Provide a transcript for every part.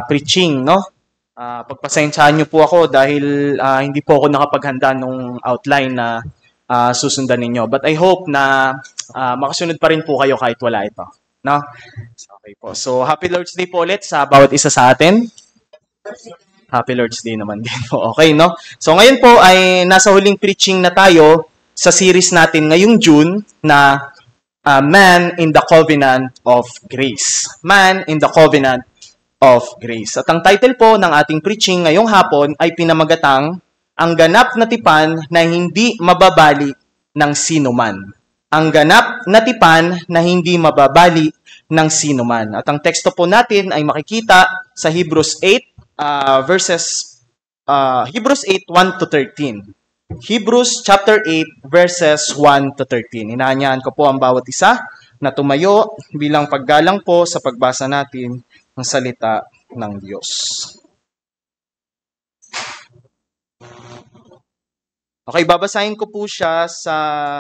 preaching, no? Pagpasensyahan niyo po ako dahil hindi po ako nakapaghanda nung outline na susundan ninyo. But I hope na makasunod pa rin po kayo kahit wala ito. No? Okay po. So, Happy Lord's Day po ulit sa bawat isa sa atin. Happy Lord's Day naman din po. Okay, no? So, ngayon po ay nasa huling preaching na tayo sa series natin ngayong June na Man in the Covenant of Grace. Man in the Covenant of Grace. At ang title po ng ating preaching ngayong hapon ay pinamagatang Ang Ganap na Tipan na Hindi Mababali ng Sinuman. Ang ganap na tipan na hindi mababali ng sinuman. At ang teksto po natin ay makikita sa Hebrews 8 Hebrews 8 1 to 13. Hebrews chapter 8 verses 1 to 13. Inaanyahan ko po ang bawat isa na tumayo bilang paggalang po sa pagbasa natin ng salita ng Diyos. Okay, babasahin ko po siya sa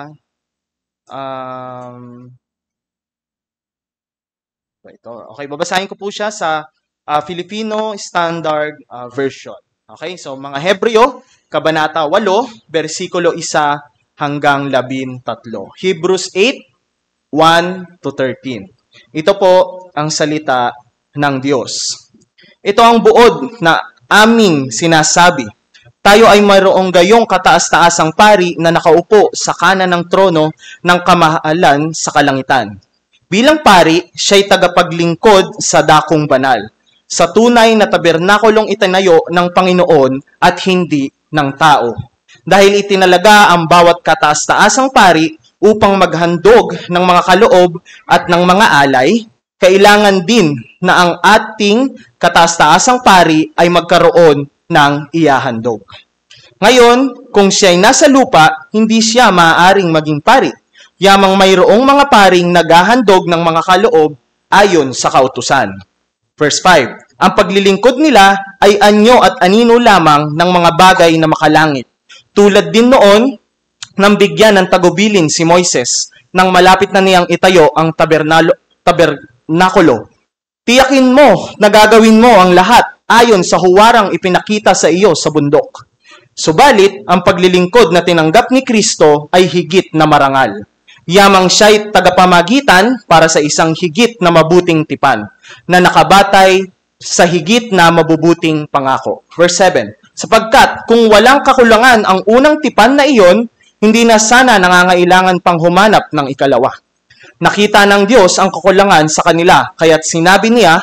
babasahin ko po siya sa Filipino Standard Version. Okay, so mga Hebreo, Kabanata 8, versikulo 1 hanggang 13. Hebrews 8, 1 to 13. Ito po ang salita ng Diyos. Ito ang buod na aming sinasabi. Tayo ay mayroong gayong kataas-taasang pari na nakaupo sa kanan ng trono ng kamahalan sa kalangitan. Bilang pari, siya'y tagapaglingkod sa dakong banal, sa tunay na tabernakulong itinayo ng Panginoon at hindi ng tao. Dahil itinalaga ang bawat kataas-taasang pari upang maghandog ng mga kaloob at ng mga alay, kailangan din na ang ating kataas-taasang pari ay magkaroon ng ihahandog. Ngayon, kung siya'y nasa lupa, hindi siya maaaring maging pari. Yamang mayroong mga paring naghahandog ng mga kaloob ayon sa kautusan. Verse 5, ang paglilingkod nila ay anyo at anino lamang ng mga bagay na makalangit. Tulad din noon, nang bigyan ng tagubilin si Moises nang malapit na niyang itayo ang tabernakulo. Tiyakin mo na gagawin mo ang lahat ayon sa huwarang ipinakita sa iyo sa bundok. Subalit, ang paglilingkod na tinanggap ni Kristo ay higit na marangal. Yamang siya'y tagapamagitan para sa isang higit na mabuting tipan na nakabatay sa higit na mabubuting pangako. Verse 7, sapagkat kung walang kakulangan ang unang tipan na iyon, hindi na sana nangangailangan pang humanap ng ikalawa. Nakita ng Diyos ang kakulangan sa kanila, kaya't sinabi niya,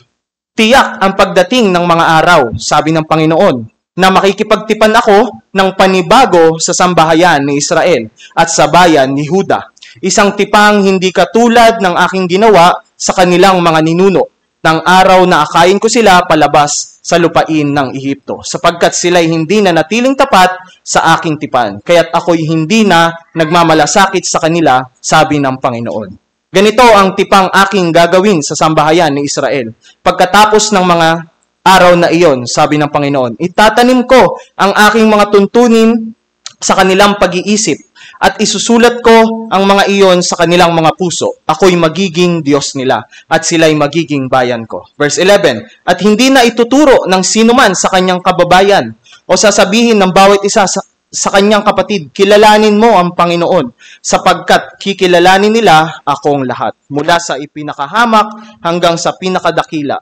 tiyak ang pagdating ng mga araw, sabi ng Panginoon, na makikipagtipan ako ng panibago sa sambahayan ni Israel at sa bayan ni Juda. Isang tipang hindi katulad ng aking ginawa sa kanilang mga ninuno ng araw na akayin ko sila palabas sa lupain ng Ehipto, sapagkat sila'y hindi na natiling tapat sa aking tipan, kaya't ako'y hindi na nagmamalasakit sa kanila, sabi ng Panginoon. Ganito ang tipang aking gagawin sa sambahayan ni Israel. Pagkatapos ng mga araw na iyon, sabi ng Panginoon, itatanim ko ang aking mga tuntunin sa kanilang pag-iisip at isusulat ko ang mga iyon sa kanilang mga puso. Ako'y magiging Diyos nila at sila'y magiging bayan ko. Verse 11, at hindi na ituturo ng sinuman sa kanyang kababayan o sasabihin ng bawat isa sa kanyang kapatid, kilalanin mo ang Panginoon, sapagkat kikilalanin nila akong lahat. Mula sa ipinakahamak hanggang sa pinakadakila,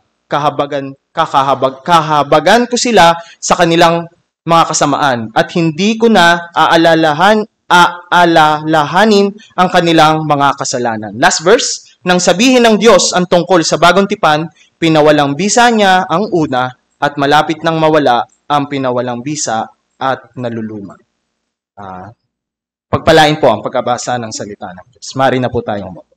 kahabagan ko sila sa kanilang mga kasamaan at hindi ko na aalalahanin ang kanilang mga kasalanan. Last verse, nang sabihin ng Diyos ang tungkol sa bagong tipan, pinawalang bisa niya ang una at malapit nang mawala ang pinawalang bisa at naluluma. Pagpalain po ang pagkabasa ng salita ng Diyos. Mari na po tayong mo.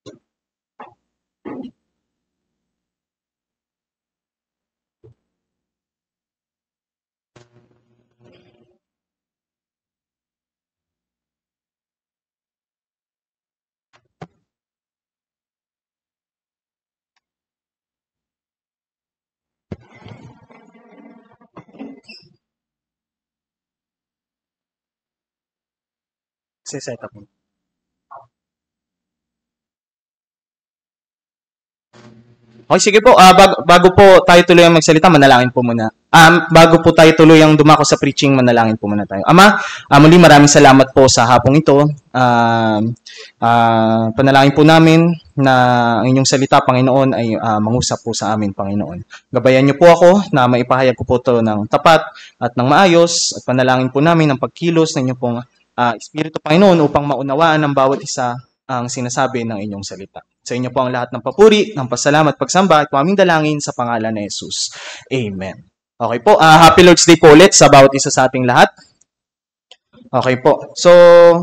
Set up mo. Okay, sige po. Bago po tayo tuluyang magsalita, manalangin po muna. Bago po tayo tuluyang dumako sa preaching, manalangin po muna tayo. Ama, muli maraming salamat po sa hapong ito. Panalangin po namin na ang inyong salita, Panginoon, ay mangusap po sa amin, Panginoon. Gabayan niyo po ako na maipahayag ko po ito ng tapat at ng maayos. At panalangin po namin ang pagkilos ng inyong pong Espiritu, Panginoon, upang maunawaan ng bawat isa ang sinasabi ng inyong salita. Sa inyo po ang lahat ng papuri, ng pasalamat, pagsamba, at aming dalangin sa pangalan ni Jesus. Amen. Okay po, Happy Lord's Day po ulit sa bawat isa sa ating lahat. Okay po. So,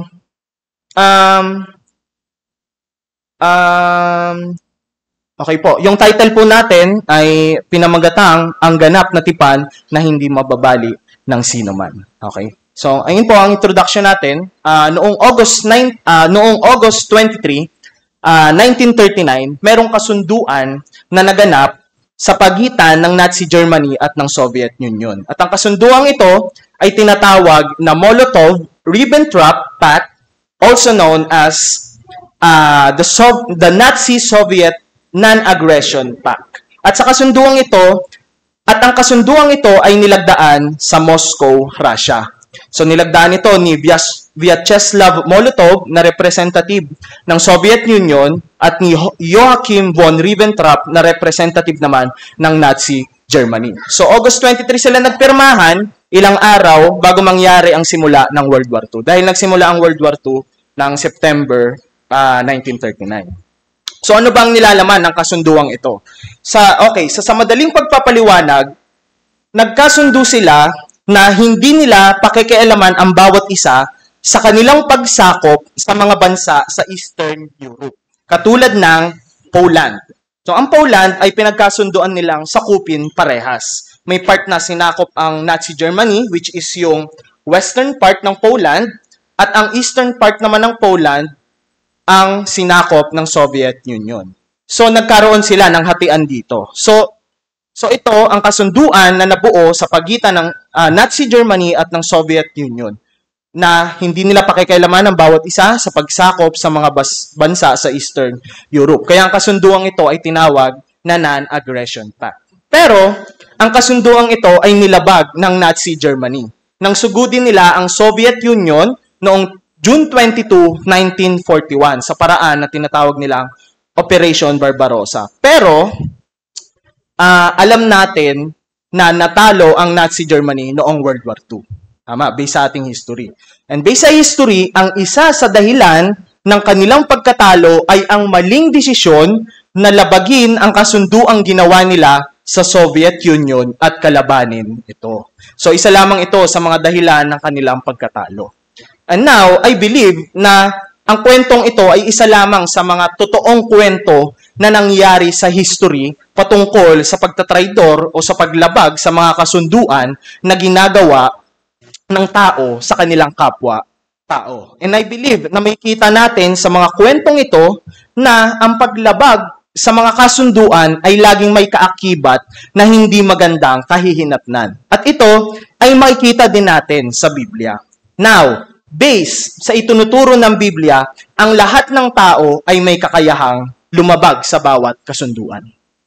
okay po. Yung title po natin ay pinamagatang ang ganap na tipan na hindi mababali ng sino man. Okay? So, ayun po ang introduction natin. Noong August 23, 1939, merong kasunduan na naganap sa pagitan ng Nazi Germany at ng Soviet Union. At ang kasunduang ito ay tinatawag na Molotov-Ribbentrop Pact, also known as the Nazi-Soviet Non-Aggression Pact. At ang kasunduang ito ay nilagdaan sa Moscow, Russia. So nilagdaan ito ni Vyacheslav Molotov na representative ng Soviet Union at ni Joachim von Ribbentrop na representative naman ng Nazi Germany. So August 23 sila nagpirmahan, ilang araw bago mangyari ang simula ng World War II. Dahil nagsimula ang World War II ng September 1939. So ano bang nilalaman ng kasunduang ito? Sa madaling pagpapaliwanag, nagkasundo sila na hindi nila pakikialaman ang bawat isa sa kanilang pagsakop sa mga bansa sa Eastern Europe, katulad ng Poland. So ang Poland ay pinagkasunduan nilang sakupin parehas. May part na sinakop ang Nazi Germany, which is yung western part ng Poland, at ang eastern part naman ng Poland ang sinakop ng Soviet Union. So nagkaroon sila ng hatian dito. So ito ang kasunduan na nabuo sa pagitan ng Nazi Germany at ng Soviet Union na hindi nila pakikialaman ang bawat isa sa pagsakop sa mga bansa sa Eastern Europe. Kaya ang kasunduang ito ay tinawag na Non-Aggression Pact. Pero ang kasunduang ito ay nilabag ng Nazi Germany nang sugudin nila ang Soviet Union noong June 22, 1941 sa paraan na tinatawag nilang Operation Barbarossa. Pero alam natin na natalo ang Nazi Germany noong World War II. Tama, based sa ating history. And based sa history, ang isa sa dahilan ng kanilang pagkatalo ay ang maling desisyon na labagin ang kasunduang ginawa nila sa Soviet Union at kalabanin ito. So isa lamang ito sa mga dahilan ng kanilang pagkatalo. And now, I believe na ang kwentong ito ay isa lamang sa mga totoong kwento na nangyari sa history patungkol sa pagtatraidor o sa paglabag sa mga kasunduan na ginagawa ng tao sa kanilang kapwa-tao. And I believe na makikita natin sa mga kwentong ito na ang paglabag sa mga kasunduan ay laging may kaakibat na hindi magandang kahihinatnan. At ito ay makikita din natin sa Biblia. Now, based sa itinuturo ng Biblia, ang lahat ng tao ay may kakayahang lumabag sa bawat kasunduan.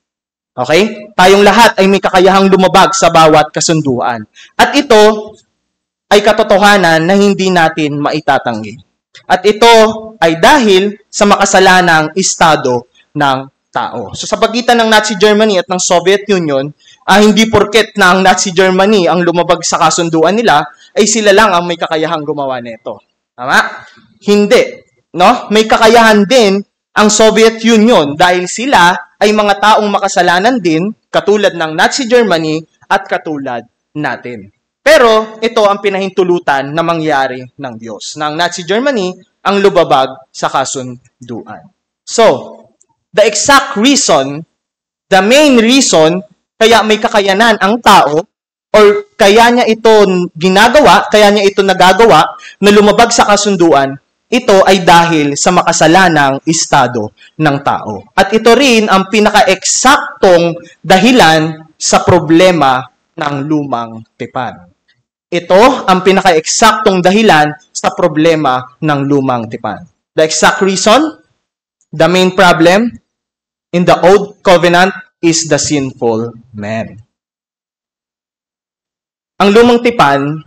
Okay? Tayong lahat ay may kakayahang lumabag sa bawat kasunduan. At ito ay katotohanan na hindi natin maitatanggi. At ito ay dahil sa makasalanang estado ng tao. So sa pagitan ng Nazi Germany at ng Soviet Union, hindi porket na ang Nazi Germany ang lumabag sa kasunduan nila, ay sila lang ang may kakayahang gumawa nito. Tama? Hindi. No? May kakayahan din ang Soviet Union dahil sila ay mga taong makasalanan din, katulad ng Nazi Germany at katulad natin. Pero ito ang pinahintulutan na mangyari ng Diyos. Na ang Nazi Germany ang lumabag sa kasunduan. So, the exact reason, the main reason, kaya may kakayanan ang tao, or kaya niya ito ginagawa, kaya niya ito nagagawa, na lumabag sa kasunduan, ito ay dahil sa makasalanang estado ng tao. At ito rin ang pinaka-eksaktong dahilan sa problema ng lumang tipan. Ito ang pinaka-eksaktong dahilan sa problema ng lumang tipan. The exact reason, the main problem, in the Old Covenant, is the sinful man. Ang lumang tipan,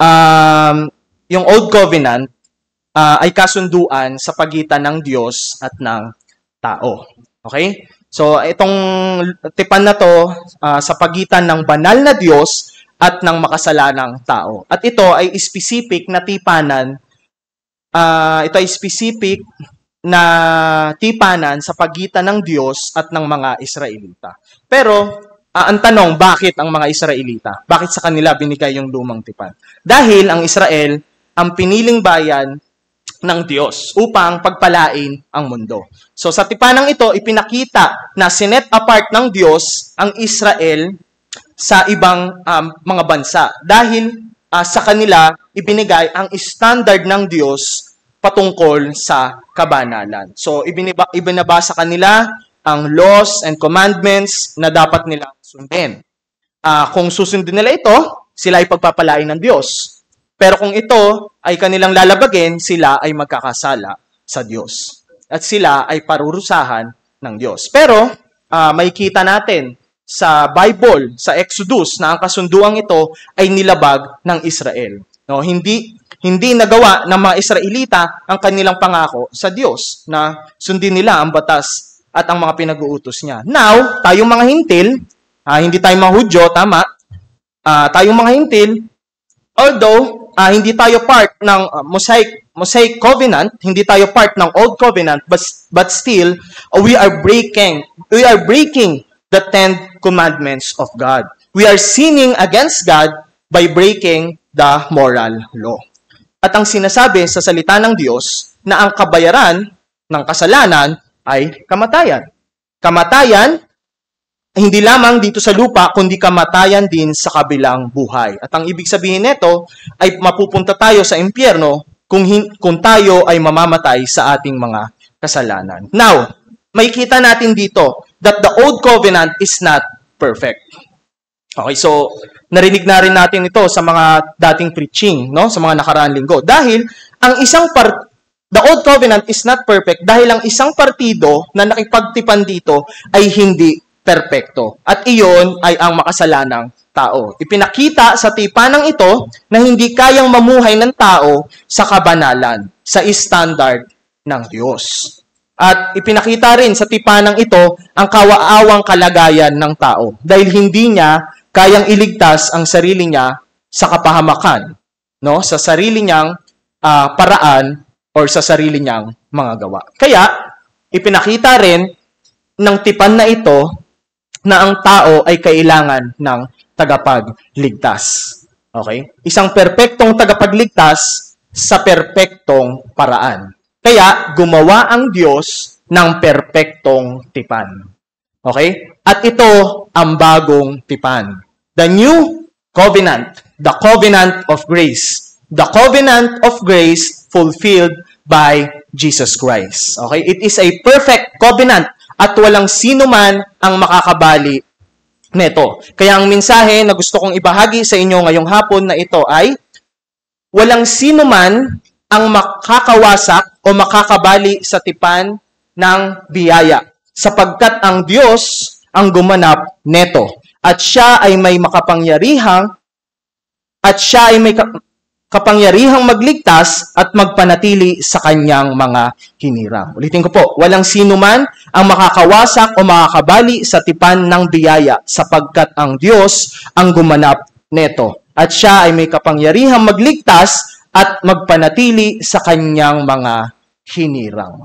yung Old Covenant, ay kasunduan sa pagitan ng Diyos at ng tao. Okay? So, itong tipan na to sa pagitan ng banal na Diyos at ng makasalanang tao. At ito ay specific na tipanan. Ito ay specific na tipanan sa pagitan ng Diyos at ng mga Israelita. Pero, ang tanong, bakit ang mga Israelita? Bakit sa kanila binigay yung lumang tipan? Dahil ang Israel, ang piniling bayan ng Diyos upang pagpalain ang mundo. So sa tipanang ito, ipinakita na sinet apart ng Diyos ang Israel sa ibang mga bansa. Dahil sa kanila, ibinigay ang standard ng Diyos patungkol sa kabanalan. So ibinaba sa kanila ang laws and commandments na dapat nilang sundin. Kung susundin nila ito, sila ay pagpapalain ng Diyos. Pero kung ito ay kanilang lalabagin, sila ay magkakasala sa Diyos. At sila ay parurusahan ng Diyos. Pero, may kita natin sa Bible, sa Exodus, na ang kasunduang ito ay nilabag ng Israel. No, hindi nagawa ng mga Israelita ang kanilang pangako sa Diyos na sundin nila ang batas at ang mga pinag-uutos niya. Now, tayong mga hintil, hindi tayong mga Hudyo, tama? Tayong mga hintil, although hindi tayo part ng Mosaic Covenant, hindi tayo part ng Old Covenant, but still we are breaking the 10 commandments of God. We are sinning against God by breaking the moral law. At ang sinasabi sa salita ng Diyos na ang kabayaran ng kasalanan ay kamatayan. Kamatayan hindi lamang dito sa lupa, kundi kamatayan din sa kabilang buhay. At ang ibig sabihin nito ay mapupunta tayo sa impyerno kung tayo ay mamamatay sa ating mga kasalanan. Now, may kita natin dito that the Old Covenant is not perfect. Okay, so narinig na rin natin ito sa mga dating preaching, no? Sa mga nakaraang linggo. Dahil ang the Old Covenant is not perfect dahil ang isang partido na nakipagtipan dito ay hindi perpekto. At iyon ay ang makasalanang tao. Ipinakita sa tipanang ito na hindi kayang mamuhay ng tao sa kabanalan, sa standard ng Diyos. At ipinakita rin sa tipanang ito ang kawaawang kalagayan ng tao dahil hindi niya kayang iligtas ang sarili niya sa kapahamakan, no? Sa sarili niyang paraan or sa sarili niyang mga gawa. Kaya, ipinakita rin ng tipan na ito na ang tao ay kailangan ng tagapagligtas. Okay? Isang perpektong tagapagligtas sa perpektong paraan. Kaya, gumawa ang Diyos ng perpektong tipan. Okay? At ito ang bagong tipan. The new covenant. The covenant of grace. The covenant of grace fulfilled by Jesus Christ. Okay? It is a perfect covenant at walang sino man ang makakabali neto. Kaya ang mensahe na gusto kong ibahagi sa inyo ngayong hapon na ito ay walang sino man ang makakawasak o makakabali sa tipan ng biyaya sapagkat ang Diyos ang gumanap neto at siya ay may makapangyarihang magligtas at magpanatili sa kanyang mga hinirang. Ulitin ko po, walang sino man ang makakawasak o makakabali sa tipan ng biyaya sapagkat ang Diyos ang gumanap neto. At siya ay may kapangyarihang magligtas at magpanatili sa kanyang mga hinirang.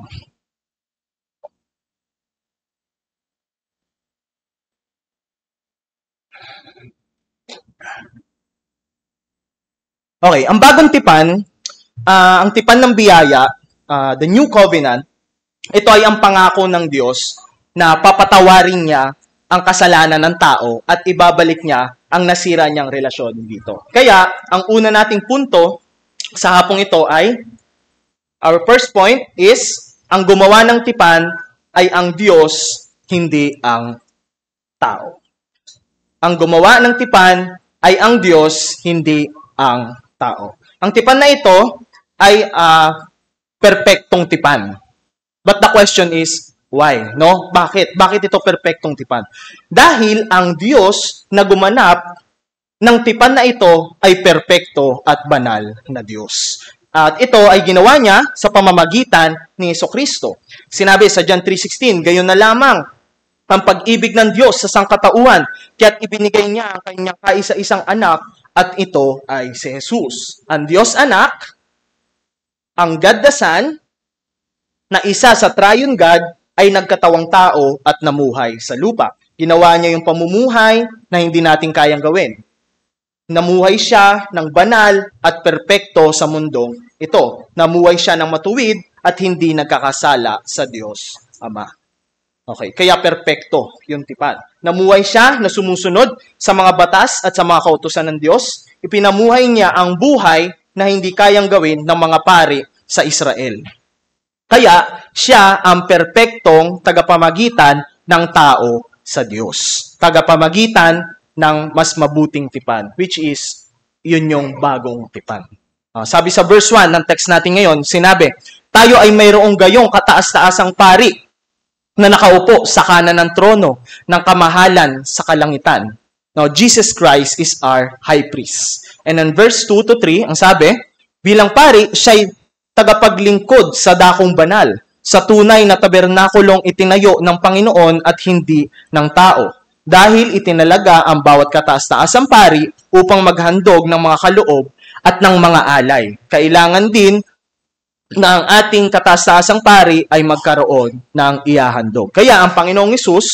Okay, ang bagong tipan, ang tipan ng biyaya, the new covenant, ito ay ang pangako ng Diyos na papatawarin niya ang kasalanan ng tao at ibabalik niya ang nasira niyang relasyon dito. Kaya, ang una nating punto sa hapong ito ay, our first point is, ang gumawa ng tipan ay ang Diyos, hindi ang tao. Ang gumawa ng tipan ay ang Diyos, hindi ang tao. Ang tipan na ito ay perpektong tipan. But the question is, Why? No? Bakit? Bakit ito perpektong tipan? Dahil ang Diyos na gumanap ng tipan na ito ay perpekto at banal na Diyos. At ito ay ginawa niya sa pamamagitan ni Jesucristo. Sinabi sa John 3:16, gayon na lamang ang pag-ibig ng Diyos sa sangkatauhan, kaya't ibinigay niya ang kanyang kaisa-isang anak, at ito ay si Jesus. Ang Diyos anak, ang God the Son, na isa sa triune God, ay nagkatawang tao at namuhay sa lupa. Ginawa niya yung pamumuhay na hindi natin kayang gawin. Namuhay siya ng banal at perpekto sa mundong ito. Namuhay siya ng matuwid at hindi nagkakasala sa Diyos Ama. Okay, kaya perpekto yung tipan. Namuhay siya na sumusunod sa mga batas at sa mga kautusan ng Diyos. Ipinamuhay niya ang buhay na hindi kayang gawin ng mga pari sa Israel. Kaya siya ang perpektong tagapamagitan ng tao sa Diyos. Tagapamagitan ng mas mabuting tipan, which is yun yung bagong tipan. Sabi sa verse 1 ng text natin ngayon, sinabi, tayo ay mayroong gayong kataas-taasang pari na nakaupo sa kanan ng trono ng kamahalan sa kalangitan. Now, Jesus Christ is our high priest. And in verse 2 to 3, ang sabi, bilang pari, siya'y tagapaglingkod sa dakong banal, sa tunay na tabernakulong itinayo ng Panginoon at hindi ng tao. Dahil itinalaga ang bawat kataas-taasang pari upang maghandog ng mga kaloob at ng mga alay. Kailangan din na ang ating kataas-taasang pari ay magkaroon ng ihahandog. Kaya ang Panginoong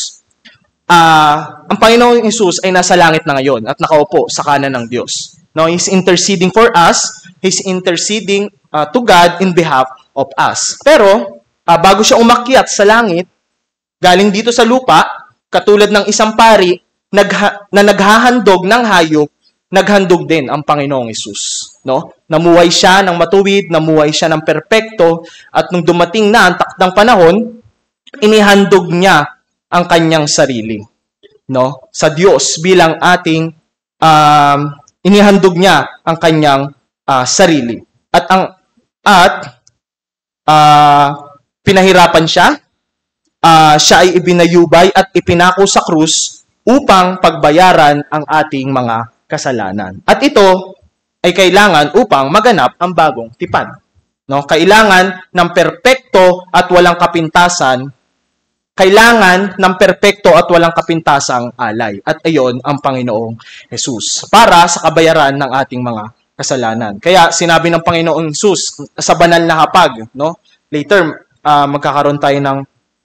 Hesus ay nasa langit na ngayon at nakaupo sa kanan ng Diyos. Now, He's interceding for us. He's interceding to God in behalf of us. Pero, bago siya umakyat sa langit, galing dito sa lupa, katulad ng isang pari na naghahandog ng hayop, naghandog din ang Panginoong Hesus. No? Namuhay siya ng matuwid, namuhay siya ng perpekto, at nung dumating na ang takdang panahon, inihandog niya ang kanyang sarili. No? Sa Diyos bilang ating inihandog niya ang kanyang sarili. At pinahirapan siya. Siya ay ibinayubay at ipinako sa krus upang pagbayaran ang ating mga kasalanan. At ito ay kailangan upang maganap ang bagong tipan. No? Kailangan ng perpekto at walang kapintasan. Kailangan ng perpekto at walang kapintasang alay. At ayon ang Panginoong Hesus para sa kabayaran ng ating mga kasalanan. Kaya sinabi ng Panginoong Hesus sa banal na hapag, no? Later magkakaroon tayo ng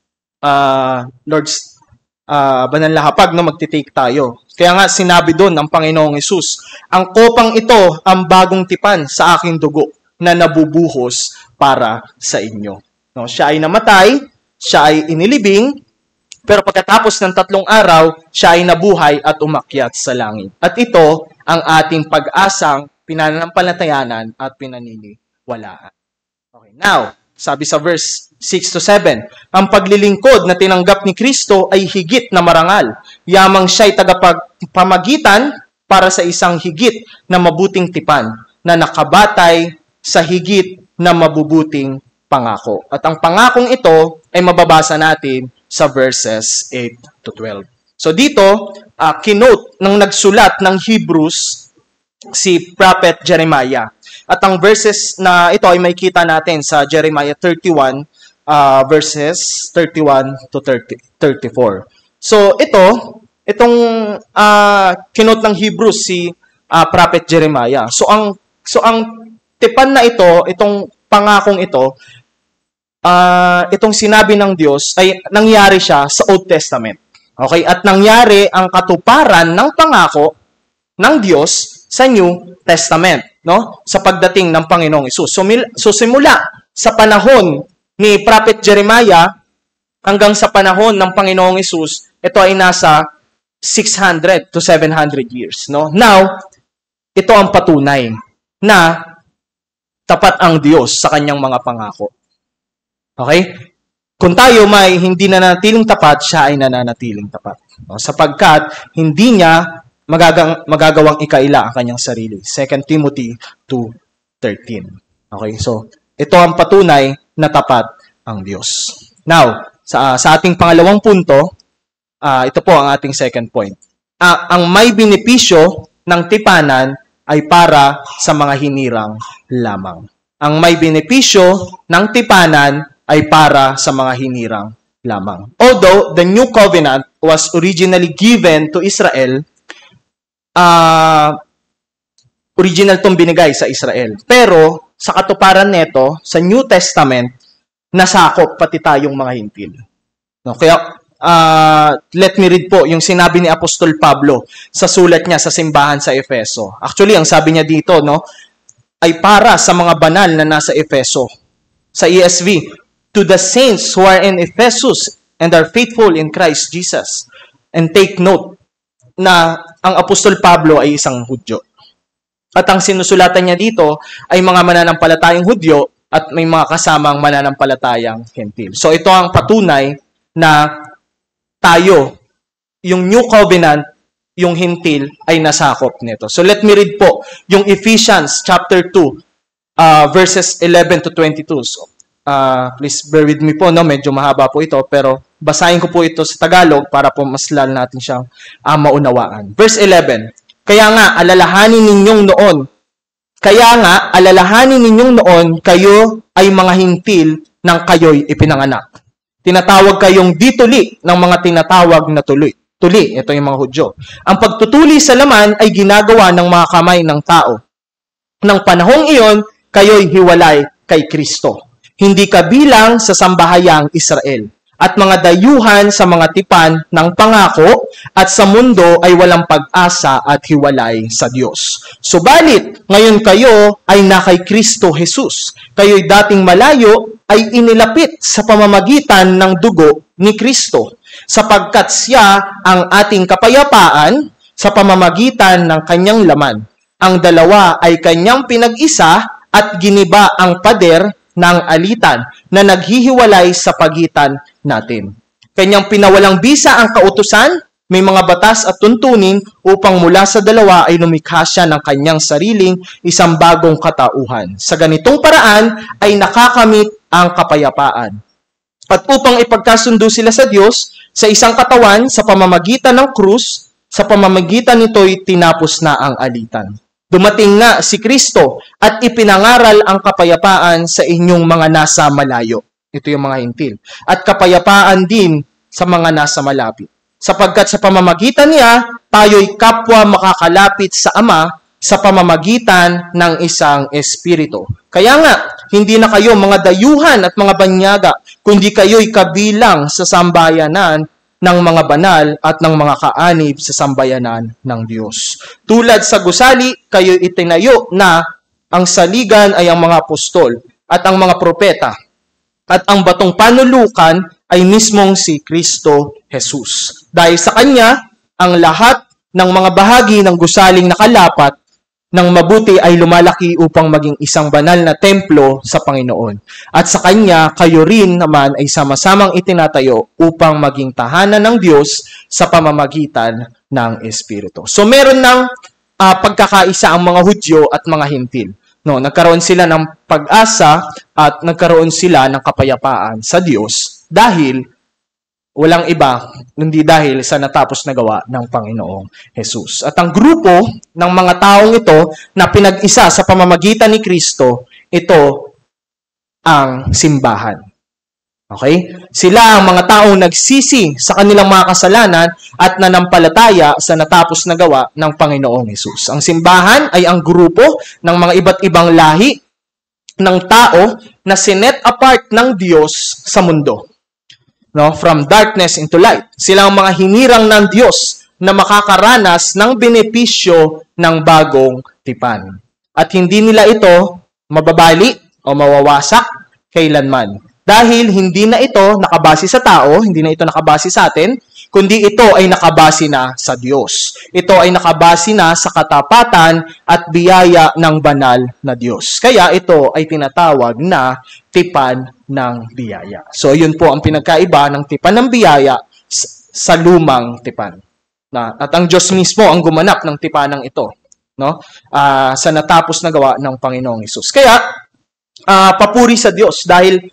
Lord's banal na hapag, no? Magtitake tayo. Kaya nga sinabi doon ng Panginoong Hesus, ang kopang ito ang bagong tipan sa aking dugo na nabubuhos para sa inyo. No? Siya ay namatay, siya ay inilibing, pero pagkatapos ng 3 araw, siya ay nabuhay at umakyat sa langit. At ito ang ating pag-asang pinanampalatayanan at pinaniniwalaan. Okay, now, sabi sa verse 6 to 7, ang paglilingkod na tinanggap ni Kristo ay higit na marangal. Yamang siya'y tagapamagitan para sa isang higit na mabuting tipan na nakabatay sa higit na mabubuting pangako. At ang pangakong ito ay mababasa natin sa verses 8 to 12. So dito, kinote ng nagsulat ng Hebrews si Prophet Jeremiah. At ang verses na ito ay makikita natin sa Jeremiah 31, verses 31 to 34. So itong kinote ng Hebrews si Prophet Jeremiah. So ang tipan na ito, itong pangakong ito, itong sinabi ng Diyos ay nangyari siya sa Old Testament. Okay? At nangyari ang katuparan ng pangako ng Diyos sa New Testament, no? Sa pagdating ng Panginoong Hesus. So simula sa panahon ni Prophet Jeremiah hanggang sa panahon ng Panginoong Hesus, ito ay nasa 600 to 700 years, no? Now, ito ang patunay na tapat ang Diyos sa kanyang mga pangako. Okay? Kung tayo may hindi nananatiling tapat, siya ay nananatiling tapat. No? Sapagkat hindi niya magagawang ikaila ang kanyang sarili. 2 Timothy 2:13. Okay, so ito ang patunay na tapat ang Diyos. Now, sa ating pangalawang punto, ito po ang ating second point. Ang may benepisyo ng tipanan ay para sa mga hinirang lamang. Ang may benepisyo ng tipanan ay para sa mga hinirang lamang. Although the new covenant was originally given to Israel, original tong binigay sa Israel. Pero sa katuparan nito, sa New Testament, nasakop pati tayong mga hintil. No? Kaya let me read po yung sinabi ni Apostol Pablo sa sulat niya sa simbahan sa Efeso. Actually, ang sabi niya dito, no, ay para sa mga banal na nasa Efeso. Sa ESV, to the saints who are in Ephesus and are faithful in Christ Jesus. And take note na ang Apostol Pablo ay isang Hudyo. At ang sinusulatan niya dito ay mga mananampalatayang Hudyo at may mga kasamang mananampalatayang Hentil. So ito ang patunay na tayo, yung New Covenant, yung Hentil ay nasakop nito. So let me read po yung Ephesians chapter 2, verses 11 to 22. So, please bear with me po, no? Medyo mahaba po ito, pero basahin ko po ito sa Tagalog para po mas lalo natin siyang maunawaan. Verse 11, Kaya nga, alalahanin ninyong noon, kayo ay mga hintil nang kayo'y ipinanganak. Tinatawag kayong dituli ng mga tinatawag na tuli. Ito yung mga Hudyo. Ang pagtutuli sa laman ay ginagawa ng mga kamay ng tao. Nang panahong iyon, kayo'y hiwalay kay Kristo. Hindi kabilang sa sambahayang Israel. At mga dayuhan sa mga tipan ng pangako at sa mundo ay walang pag-asa at hiwalay sa Diyos. Subalit, ngayon kayo ay na kay Kristo Jesus. Kayo'y dating malayo ay inilapit sa pamamagitan ng dugo ni Kristo, sapagkat siya ang ating kapayapaan sa pamamagitan ng kanyang laman. Ang dalawa ay kanyang pinag-isa at giniba ang pader ng alitan na naghihiwalay sa pagitan natin. Kanyang pinawalang bisa ang kautusan, may mga batas at tuntunin upang mula sa dalawa ay lumikha siya ng kanyang sariling isang bagong katauhan. Sa ganitong paraan ay nakakamit ang kapayapaan. At upang ipagkasundo sila sa Diyos sa isang katawan sa pamamagitan ng krus, sa pamamagitan nito'y tinapos na ang alitan. Dumating na si Kristo at ipinangaral ang kapayapaan sa inyong mga nasa malayo. Ito yung mga hintil. At kapayapaan din sa mga nasa malapit. Sapagkat sa pamamagitan niya, tayo'y kapwa makakalapit sa Ama sa pamamagitan ng isang Espiritu. Kaya nga, hindi na kayo mga dayuhan at mga banyaga, kundi kayo'y kabilang sa sambayanan ng mga banal at ng mga kaanib sa sambayanan ng Diyos. Tulad sa gusali, kayo itinayo na ang saligan ay ang mga apostol at ang mga propeta at ang batong panulukan ay mismong si Kristo Jesus. Dahil sa Kanya, ang lahat ng mga bahagi ng gusaling nakalapat ng mabuti ay lumalaki upang maging isang banal na templo sa Panginoon. At sa Kanya, kayo rin naman ay sama-samang itinatayo upang maging tahanan ng Diyos sa pamamagitan ng Espiritu. So meron ng pagkakaisa ang mga Hudyo at mga Hintil. No, nagkaroon sila ng pag-asa at nagkaroon sila ng kapayapaan sa Diyos dahil walang iba, hindi dahil sa natapos na gawa ng Panginoong Jesus. At ang grupo ng mga taong ito na pinag-isa sa pamamagitan ni Kristo, ito ang simbahan. Okay? Sila ang mga taong nagsisi sa kanilang mga kasalanan at nanampalataya sa natapos na gawa ng Panginoong Jesus. Ang simbahan ay ang grupo ng mga iba't ibang lahi ng tao na sinet apart ng Diyos sa mundo. No, from darkness into light. Sila ang mga hinirang ng Diyos na makakaranas ng benepisyo ng bagong tipan. At hindi nila ito mababali o mawawasak kailanman. Dahil hindi na ito nakabase sa tao, hindi na ito nakabase sa atin, kundi ito ay nakabase na sa Diyos. Ito ay nakabase na sa katapatan at biyaya ng banal na Diyos. Kaya ito ay tinatawag na tipan ng biyaya. So, yun po ang pinagkaiba ng tipan ng biyaya sa lumang tipan. At ang Diyos mismo ang gumanap ng tipanang ito, no? Sa natapos na gawa ng Panginoong Hesus. Kaya, papuri sa Diyos dahil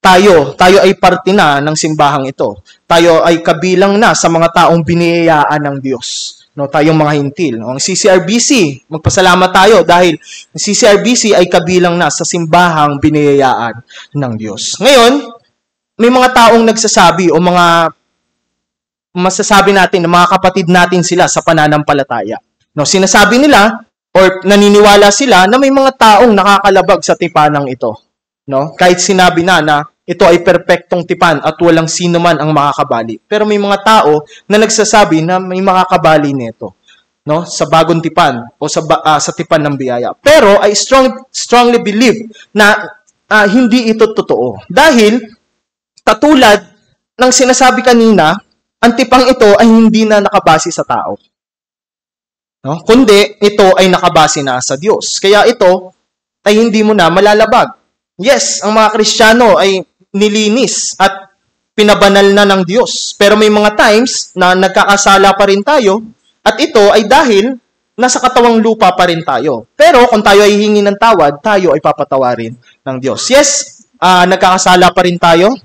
tayo ay parte na ng simbahang ito. Tayo ay kabilang na sa mga taong biniyayaan ng Diyos. No, tayong mga hintil. No? Ang CCRBC, magpasalamat tayo dahil ang CCRBC ay kabilang na sa simbahang biniyayaan ng Diyos. Ngayon, may mga taong nagsasabi o mga masasabi natin na mga kapatid natin sila sa pananampalataya. No, sinasabi nila or naniniwala sila na may mga taong nakakalabag sa tipanang ito. No? Kahit sinabi na ito ay perpektong tipan at walang sino man ang makakabali. Pero may mga tao na nagsasabi na may makakabali nito, no? Sa bagong tipan o sa tipan ng biyaya. Pero I strongly believe na hindi ito totoo. Dahil katulad ng sinasabi kanina, ang tipang ito ay hindi na nakabase sa tao. No? Kundi ito ay nakabase na sa Diyos. Kaya ito ay hindi mo na malalabag. Yes, ang mga Kristiyano ay nilinis at pinabanal na ng Diyos. Pero may mga times na nagkakasala pa rin tayo at ito ay dahil nasa katawang lupa pa rin tayo. Pero kung tayo ay hingi ng tawad, tayo ay papatawarin ng Diyos. Yes, nagkakasala pa rin tayo.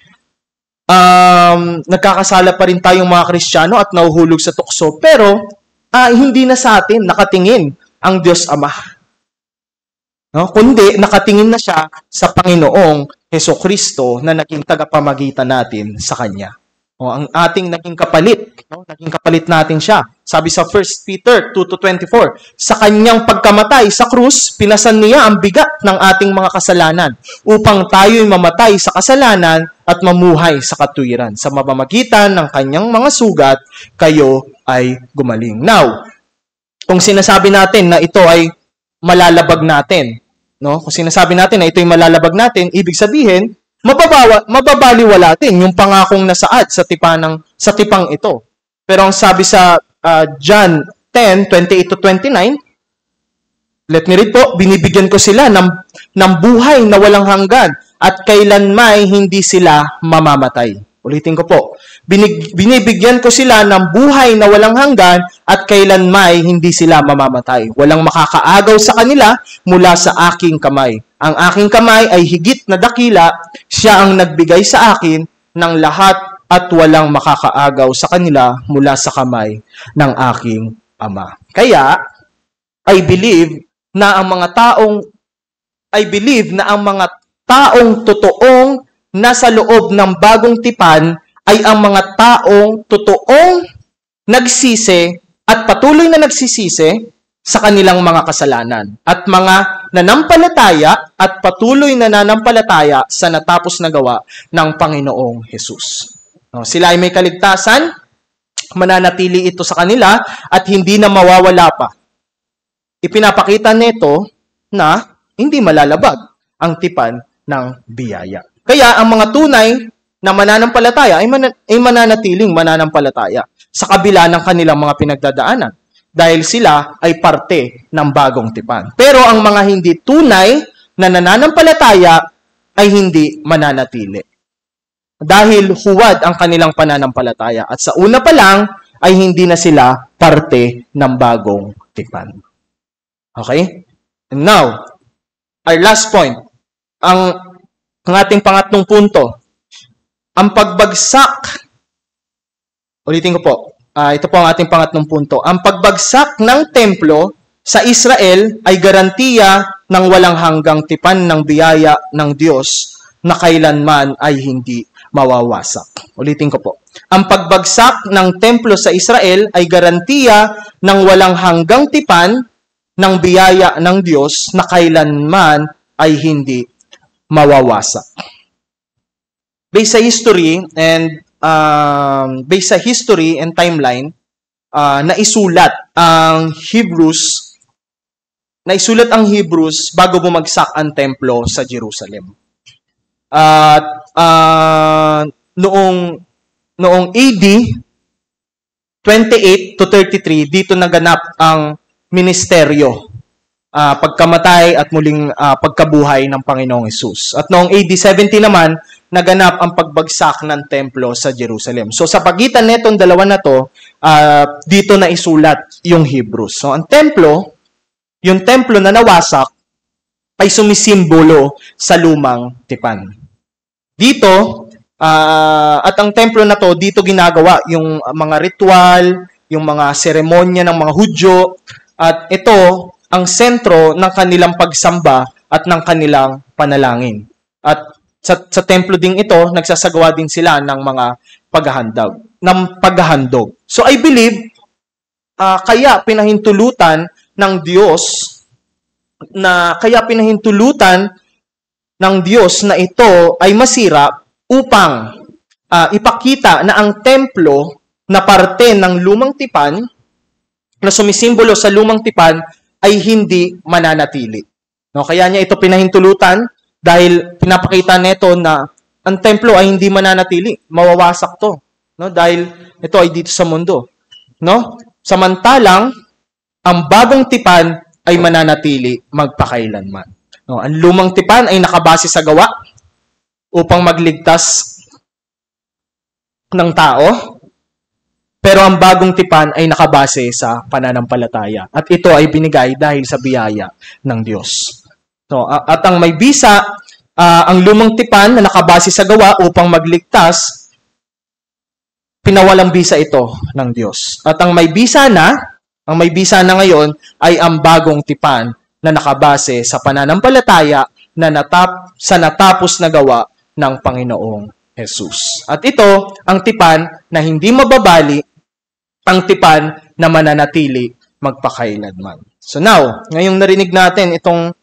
Nagkakasala pa rin tayong mga Kristiyano at nahuhulog sa tukso. Pero hindi na sa atin nakatingin ang Diyos Ama. No? Kundi nakatingin na siya sa Panginoong Hesukristo na naging tagapamagitan natin sa Kanya. O, ang ating naging kapalit. No? Naging kapalit natin siya. Sabi sa 1 Peter 2:24, sa Kanyang pagkamatay sa krus, pinasan niya ang bigat ng ating mga kasalanan upang tayo'y mamatay sa kasalanan at mamuhay sa katuwiran. Sa mamamagitan ng Kanyang mga sugat, kayo ay gumaling. Now, kung sinasabi natin na ito ay malalabag natin, no? Kung sinasabi natin na ito ay malalabag natin, ibig sabihin, mababaliwala din yung pangakong nasaad sa tipang ito. Pero ang sabi sa John 10:28-29, let me read po, binibigyan ko sila ng buhay na walang hanggan at kailanman hindi sila mamamatay. Ulitin ko po, binibigyan ko sila ng buhay na walang hanggan at kailanman hindi sila mamamatay. Walang makakaagaw sa kanila mula sa aking kamay. Ang aking kamay ay higit na dakila, siya ang nagbigay sa akin ng lahat at walang makakaagaw sa kanila mula sa kamay ng aking Ama. Kaya, I believe na ang mga taong totoong nasa loob ng bagong tipan ay ang mga taong totoong nagsisi at patuloy na nagsisisi sa kanilang mga kasalanan at mga nanampalataya at patuloy na nanampalataya sa natapos na gawa ng Panginoong Hesus. Sila ay may kaligtasan, mananatili ito sa kanila at hindi na mawawala pa. Ipinapakita nito na hindi malalabag ang tipan ng biyaya. Kaya ang mga tunay na mananampalataya ay mananatiling mananampalataya sa kabila ng kanilang mga pinagdadaanan dahil sila ay parte ng bagong tipan. Pero ang mga hindi tunay na nananampalataya ay hindi mananatili dahil huwad ang kanilang pananampalataya at sa una pa lang ay hindi na sila parte ng bagong tipan. Okay? And now, our last point, ang ating pangatlong punto, ang pagbagsak, ulitin ko po, ito po ang ating pangatlong punto, ang pagbagsak ng templo sa Israel ay garantiya ng walang hanggang tipan ng biyaya ng Diyos na kailanman ay hindi mawawasak. Ulitin ko po, ang pagbagsak ng templo sa Israel ay garantiya ng walang hanggang tipan ng biyaya ng Diyos na kailanman ay hindi mawawasak. Based sa history and timeline, naisulat ang Hebrews bago bumagsak ang templo sa Jerusalem. At noong AD 28 to 33 dito naganap ang ministeryo, pagkamatay at muling pagkabuhay ng Panginoong Hesus. At noong AD 70 naman, naganap ang pagbagsak ng templo sa Jerusalem. So sa pagitan netong dalawa na to, dito na isulat yung Hebrews. So ang templo, yung templo na nawasak, ay sumisimbolo sa lumang tipan. Dito, at ang templo na to, dito ginagawa yung mga ritual, yung mga seremonya ng mga Hudyo, at ito ang sentro ng kanilang pagsamba at ng kanilang panalangin. At sa templo ding ito, nagsasagawa din sila ng mga paghahandog. So I believe, kaya pinahintulutan ng Diyos na ito ay masira upang ipakita na ang templo na parte ng lumang tipan, na sumisimbolo sa lumang tipan, ay hindi mananatili. No, kaya niya ito pinahintulutan dahil pinapakita nito na ang templo ay hindi mananatili, mawawasak to, no? Dahil ito ay dito sa mundo, no? Samantalang ang bagong tipan ay mananatili magpakailanman. No, ang lumang tipan ay nakabase sa gawa upang magligtas ng tao, pero ang bagong tipan ay nakabase sa pananampalataya. At ito ay binigay dahil sa biyaya ng Diyos. So, at ang may bisa, ang lumang tipan na nakabase sa gawa upang magligtas, pinawalang bisa ito ng Diyos. At ang may bisa na ngayon ay ang bagong tipan na nakabase sa pananampalataya sa natapos na gawa ng Panginoong Jesus. At ito, ang tipan na hindi mababali, ang tipan na mananatili magpakailanman. So now, ngayong narinig natin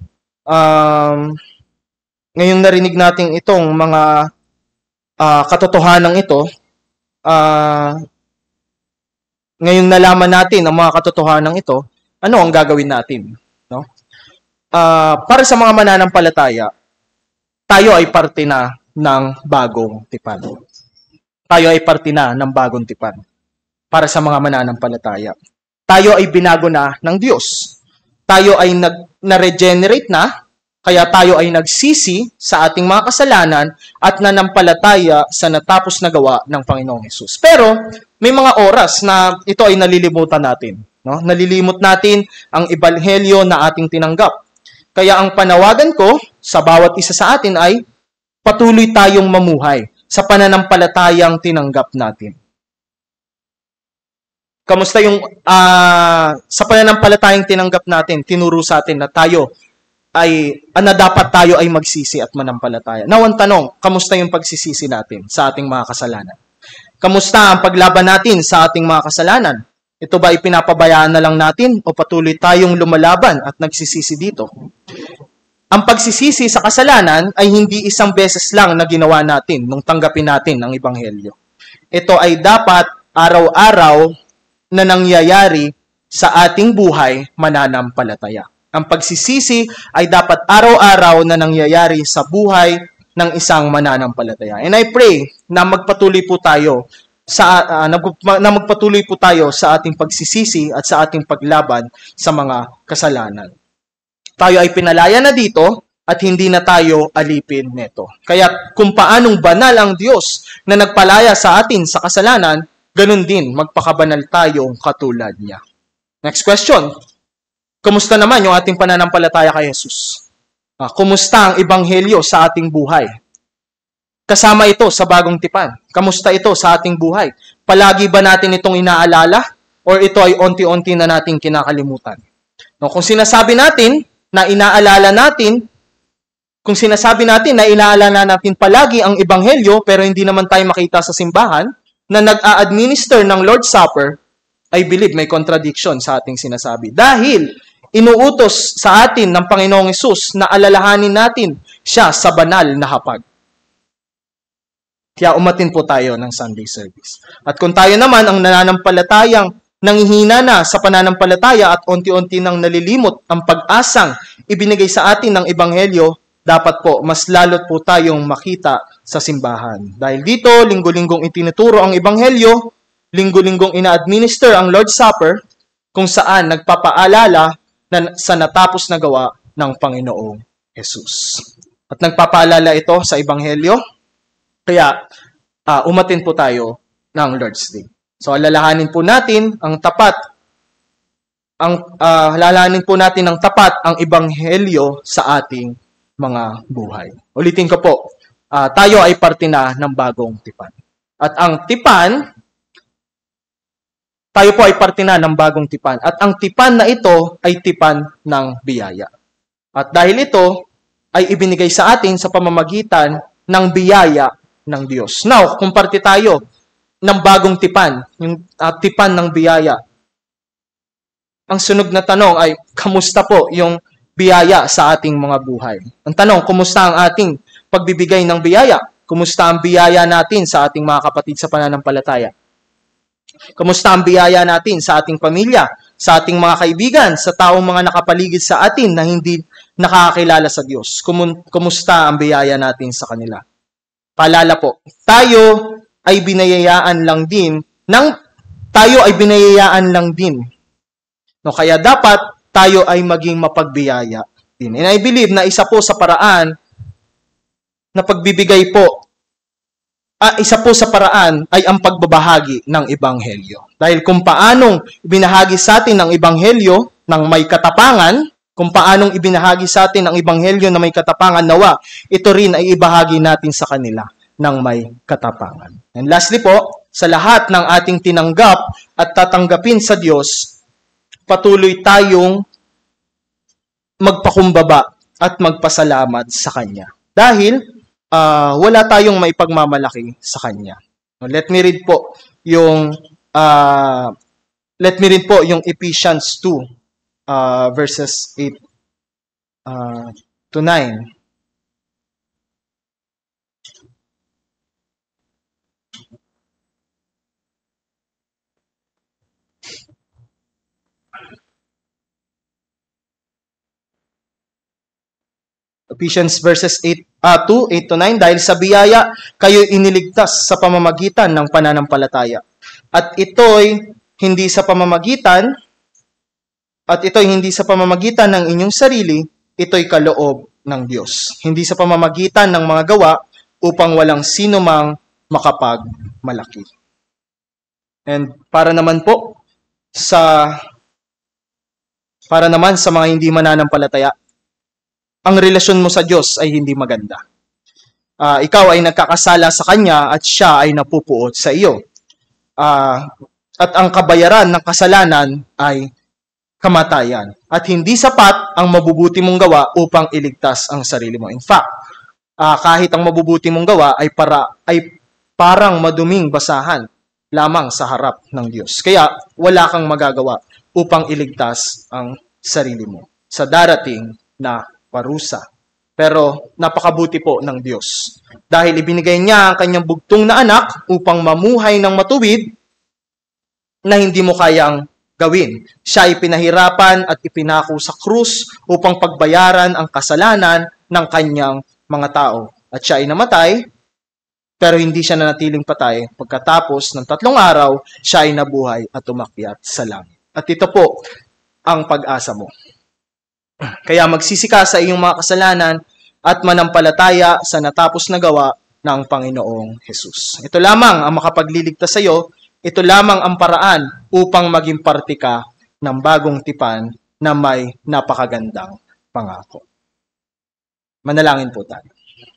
itong mga katotohanan ito, ngayong nalaman natin ang mga katotohanan ito, ano ang gagawin natin? No? Para sa mga mananampalataya, tayo ay parte na ng bagong tipan. Tayo ay parte na ng bagong tipan. Para sa mga mananampalataya, tayo ay binago na ng Diyos. Tayo ay na-regenerate na, kaya tayo ay nagsisi sa ating mga kasalanan at nanampalataya sa natapos na gawa ng Panginoong Hesus. Pero may mga oras na ito ay nalilimutan natin. No? Nalilimot natin ang ebanghelyo na ating tinanggap. Kaya ang panawagan ko sa bawat isa sa atin ay patuloy tayong mamuhay sa pananampalatayang tinanggap natin. Kamusta yung sa pananampalatayang tinanggap natin, tinuro sa atin na dapat tayo ay magsisi at manampalataya. Now, ang tanong, kamusta yung pagsisisi natin sa ating mga kasalanan? Kamusta ang paglaban natin sa ating mga kasalanan? Ito ba ay pinapabayaan na lang natin o patuloy tayong lumalaban at nagsisisi dito? Ang pagsisisi sa kasalanan ay hindi isang beses lang na ginawa natin nung tanggapin natin ang ebanghelyo. Ito ay dapat araw-araw na nangyayari sa ating buhay mananampalataya. Ang pagsisisi ay dapat araw-araw na nangyayari sa buhay ng isang mananampalataya. And I pray na magpatuloy po tayo sa ating pagsisisi at sa ating paglaban sa mga kasalanan. Tayo ay pinalaya na dito at hindi na tayo alipin neto. Kaya kung paanong banal ang Diyos na nagpalaya sa atin sa kasalanan, ganun din magpakabanal tayong katulad niya. Next question. Kumusta naman yung ating pananampalataya kay Jesus? Kumusta ang ebanghelyo sa ating buhay? Kasama ito sa bagong tipan. Kamusta ito sa ating buhay? Palagi ba natin itong inaalala? Or ito ay onti-onti na nating kinakalimutan? No, kung sinasabi natin na inaalala natin palagi ang ebanghelyo, pero hindi naman tayo makita sa simbahan, na nag-a-administer ng Lord's Supper, I believe may contradiction sa ating sinasabi. Dahil inuutos sa atin ng Panginoong Hesus na alalahanin natin siya sa banal na hapag. Kaya umatin po tayo ng Sunday service. At kung tayo naman ang nananampalatayang nanghihina na sa pananampalataya at unti-unti nang nalilimot ang pag-asang ibinigay sa atin ng ebanghelyo, dapat po mas lalot po tayong makita sa simbahan. Dahil dito, linggo-linggong itinuturo ang ebanghelyo, linggo-linggong ina-administer ang Lord's Supper, kung saan nagpapaalala sa natapos na gawa ng Panginoong Hesus. At nagpapaalala ito sa ebanghelyo, kaya umatin po tayo ng Lord's Day. So alalahanin po natin ang tapat ang ebanghelyo sa ating mga buhay. Ulitin ko po, tayo ay parte na ng bagong tipan. At ang tipan, tayo po ay parte na ng bagong tipan. At ang tipan na ito ay tipan ng biyaya. At dahil ito ay ibinigay sa atin sa pamamagitan ng biyaya ng Diyos. Now, kung parte tayo ng bagong tipan, yung tipan ng biyaya, ang sunod na tanong ay, kamusta po yung biyaya sa ating mga buhay? Ang tanong, kumusta ang ating pagbibigay ng biyaya? Kumusta ang biyaya natin sa ating mga kapatid sa pananampalataya? Kumusta ang biyaya natin sa ating pamilya, sa ating mga kaibigan, sa taong mga nakapaligid sa atin na hindi nakakakilala sa Diyos? Kumusta ang biyaya natin sa kanila? Paalala po, tayo ay binayayaan lang din No, kaya dapat tayo ay maging mapagbiyaya din. And I believe na isa po sa paraan na pagbibigay po, isa po sa paraan ay ang pagbabahagi ng Ebanghelyo. Dahil kung paanong ibinahagi sa atin ang Ebanghelyo ng may katapangan, kung paanong ibinahagi sa atin ang Ebanghelyo na may katapangan, nawa, ito rin ay ibahagi natin sa kanila ng may katapangan. And lastly po, sa lahat ng ating tinanggap at tatanggapin sa Diyos, patuloy tayong magpakumbaba at magpasalamat sa Kanya. Dahil wala tayong maipagmamalaki sa Kanya. Let me read po yung Ephesians 2 verses 8 to 9. Ephesians verses 8 to 9, dahil sa biyaya kayo iniligtas sa pamamagitan ng pananampalataya. At ito'y hindi sa pamamagitan ng inyong sarili, ito'y kaloob ng Diyos. Hindi sa pamamagitan ng mga gawa upang walang sino mang makapagmalaki. And para naman sa mga hindi mananampalataya, ang relasyon mo sa Diyos ay hindi maganda. Ikaw ay nagkakasala sa Kanya at siya ay napupuot sa iyo. At ang kabayaran ng kasalanan ay kamatayan. At hindi sapat ang mabubuti mong gawa upang iligtas ang sarili mo. In fact, kahit ang mabubuti mong gawa ay parang maduming basahan lamang sa harap ng Diyos. Kaya wala kang magagawa upang iligtas ang sarili mo sa darating na parusa. Pero napakabuti po ng Diyos. Dahil ibinigay niya ang kanyang bugtong na anak upang mamuhay ng matuwid na hindi mo kayang gawin. Siya ay pinahirapan at ipinako sa krus upang pagbayaran ang kasalanan ng kanyang mga tao. At siya ay namatay, pero hindi siya nanatiling patay. Pagkatapos ng 3 araw, siya ay nabuhay at umakyat sa langit. At ito po ang pag-asa mo. Kaya magsisika sa iyong mga kasalanan at manampalataya sa natapos na gawa ng Panginoong Hesus. Ito lamang ang makapagliligtas sa iyo. Ito lamang ang paraan upang maging parte ka ng bagong tipan na may napakagandang pangako. Manalangin po tayo.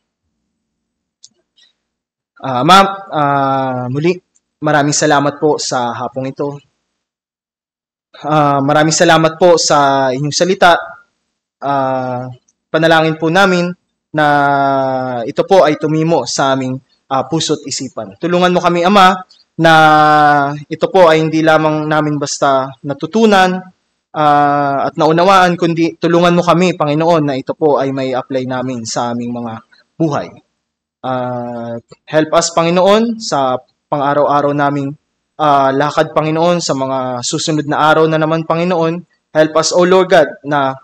Ma'am, muli, maraming salamat po sa hapong ito. Maraming salamat po sa inyong salita. Panalangin po namin na ito po ay tumimo sa aming puso't isipan. Tulungan mo kami, Ama, na ito po ay hindi lamang namin basta natutunan at naunawaan, kundi tulungan mo kami, Panginoon, na ito po ay may apply namin sa aming mga buhay. Help us, Panginoon, sa pang-araw-araw naming lakad, Panginoon, sa mga susunod na araw na naman, Panginoon. Help us, O Lord God, na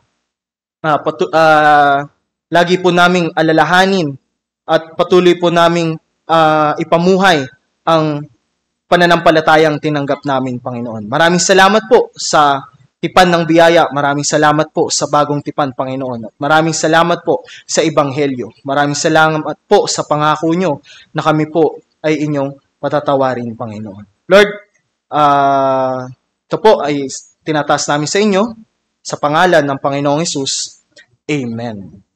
lagi po naming alalahanin at patuloy po naming ipamuhay ang pananampalatayang tinanggap namin, Panginoon. Maraming salamat po sa tipan ng biyaya. Maraming salamat po sa bagong tipan, Panginoon. At maraming salamat po sa Ebanghelyo. Maraming salamat po sa pangako nyo na kami po ay inyong patatawarin, Panginoon. Lord, ito po ay tinataas namin sa inyo sa pangalan ng Panginoong Hesus. Amen.